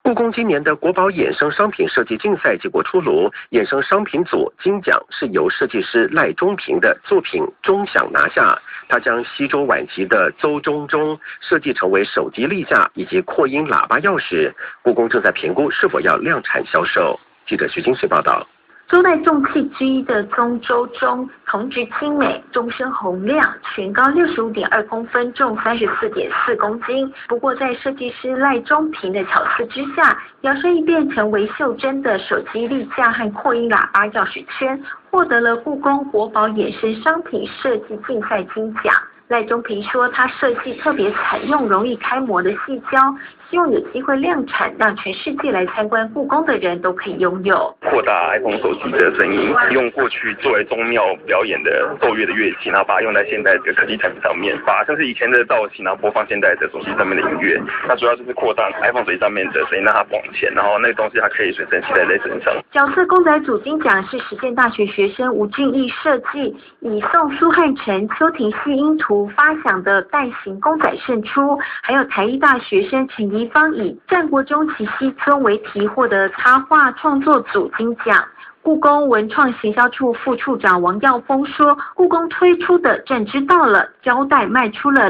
故宫今年的国宝衍生商品设计竞赛结果出炉，衍生商品组金奖是由设计师赖中平的作品《钟响》拿下。他将西周晚期的邹钟钟设计成为手机立架以及扩音喇叭钥匙，故宫正在评估是否要量产销售。记者徐金水报道。 周代重器之一的宗周钟，铜质精美，钟声洪亮，全高65.2公分，重34.4公斤。不过，在设计师赖中平的巧思之下，摇身一变成为袖珍的手机立架和扩音喇叭钥匙圈，获得了故宫国宝衍生商品设计竞赛金奖。赖中平说，他设计特别采用容易开模的细胶，希望有机会量产，让全世界来参观故宫的人都可以拥有。 扩大 iPhone 手机的声音，用过去作为宗庙表演的奏乐的乐器，然后把它用在现代的科技产品上面，把像是以前的造型，然后播放现代的手机上面的音乐。那主要就是扩大 iPhone 手机上面的声音，让它往前，然后那个东西它可以随身携带在身上。 角色公仔组金奖是实践大学学生吴俊义设计，以宋苏汉成、邱廷熙音图发想的带形公仔胜出，还有台艺大学生陈怡芳以战国中期西村为题获得插画创作组金奖。故宫文创行销处副处长王耀峰说，故宫推出的朕知道了胶带卖出了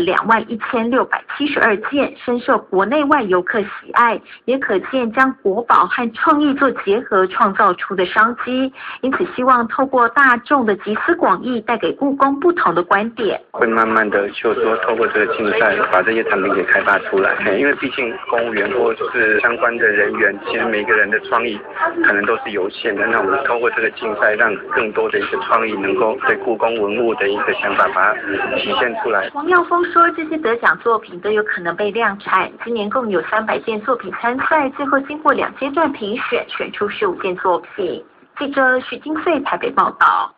21672件，深受国内外游客喜爱，也可见将国宝和创意做结合创造出的商机。因此希望透过大众的集思广益，带给故宫不同的观点。 会慢慢的就说透过这个竞赛把这些产品给开发出来，因为毕竟公务员或是相关的人员，其实每个人的创意可能都是有限的，那我们透过这个竞赛，让更多的一个创意能够对故宫文物的一个想法把它体现出来。 王耀峰说，这些得奖作品都有可能被量产，今年共有300件作品参赛，最后经过2阶段评选，选出15件作品。记者许金穗台北报道。